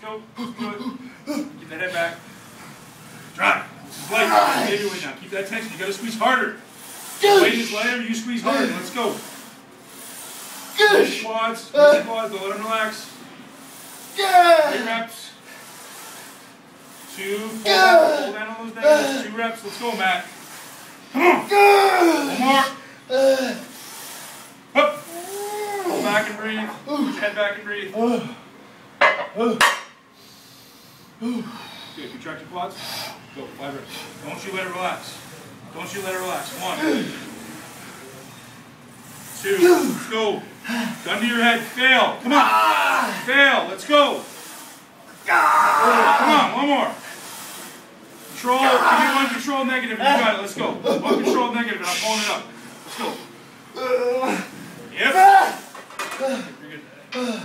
go. Let's do it. Get that head back. Drop. This is light. Baby weight now. Keep that tension. You gotta squeeze harder. The weight is lighter, you squeeze harder. Let's go. Use quads. Use the quads. Don't let them relax. 3 reps. 2. Pull down on those negatives. 2 reps. Let's go, Matt. Come on. 1 more. Up. Pull back and breathe. Put your head back and breathe. Good. Contract your quads. Go. 5 reps. Don't you let it relax. Don't you let it relax. 1. 2. Let's go. Gun to your head. Fail. Come on. Fail. Let's go. Come on. 1 more. Control. Give me 1 control negative. You got it. Let's go. 1 control negative and I'm pulling it up. Let's go. Yep. You're good.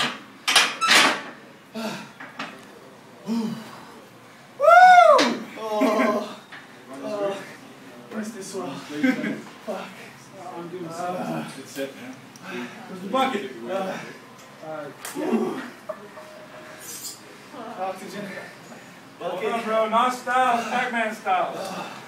Rest is swell. Fuck. I'm doing something. Good set, man. Where's the bucket? Oxygen. Hold on, bro. Not style. Pac-Man style.